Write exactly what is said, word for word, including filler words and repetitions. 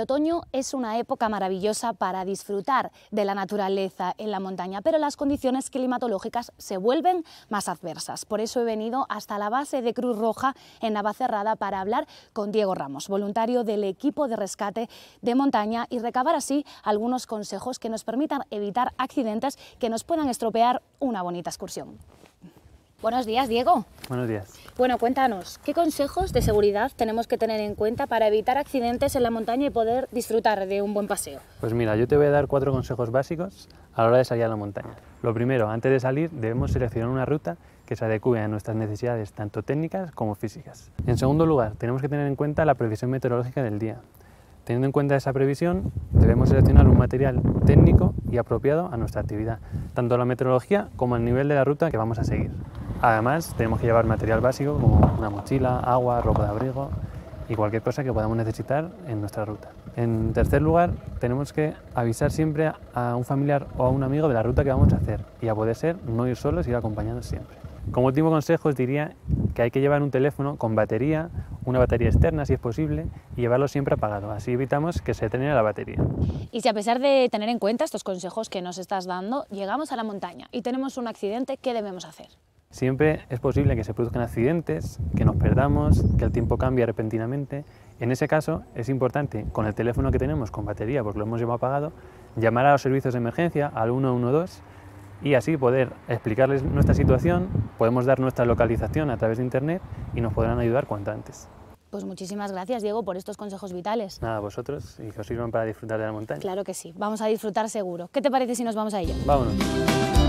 otoño es una época maravillosa para disfrutar de la naturaleza en la montaña, pero las condiciones climatológicas se vuelven más adversas. Por eso he venido hasta la base de Cruz Roja en Navacerrada para hablar con Diego Ramos, voluntario del equipo de rescate de montaña, y recabar así algunos consejos que nos permitan evitar accidentes que nos puedan estropear una bonita excursión. Buenos días, Diego. Buenos días. Bueno, cuéntanos, ¿qué consejos de seguridad tenemos que tener en cuenta para evitar accidentes en la montaña y poder disfrutar de un buen paseo? Pues mira, yo te voy a dar cuatro consejos básicos a la hora de salir a la montaña. Lo primero, antes de salir debemos seleccionar una ruta que se adecue a nuestras necesidades tanto técnicas como físicas. En segundo lugar, tenemos que tener en cuenta la previsión meteorológica del día. Teniendo en cuenta esa previsión, debemos seleccionar un material técnico y apropiado a nuestra actividad, tanto la meteorología como el nivel de la ruta que vamos a seguir. Además, tenemos que llevar material básico como una mochila, agua, ropa de abrigo y cualquier cosa que podamos necesitar en nuestra ruta. En tercer lugar, tenemos que avisar siempre a un familiar o a un amigo de la ruta que vamos a hacer y, a poder ser, no ir solos, ir acompañados siempre. Como último consejo os diría que hay que llevar un teléfono con batería, una batería externa si es posible, y llevarlo siempre apagado, así evitamos que se termine la batería. Y si a pesar de tener en cuenta estos consejos que nos estás dando, llegamos a la montaña y tenemos un accidente, ¿qué debemos hacer? Siempre es posible que se produzcan accidentes, que nos perdamos, que el tiempo cambie repentinamente. En ese caso es importante, con el teléfono que tenemos con batería, porque lo hemos llevado apagado, llamar a los servicios de emergencia, al uno uno dos, y así poder explicarles nuestra situación, podemos dar nuestra localización a través de internet y nos podrán ayudar cuanto antes. Pues muchísimas gracias, Diego, por estos consejos vitales. Nada, vosotros, y que os sirvan para disfrutar de la montaña. Claro que sí, vamos a disfrutar seguro. ¿Qué te parece si nos vamos a ello? Vámonos.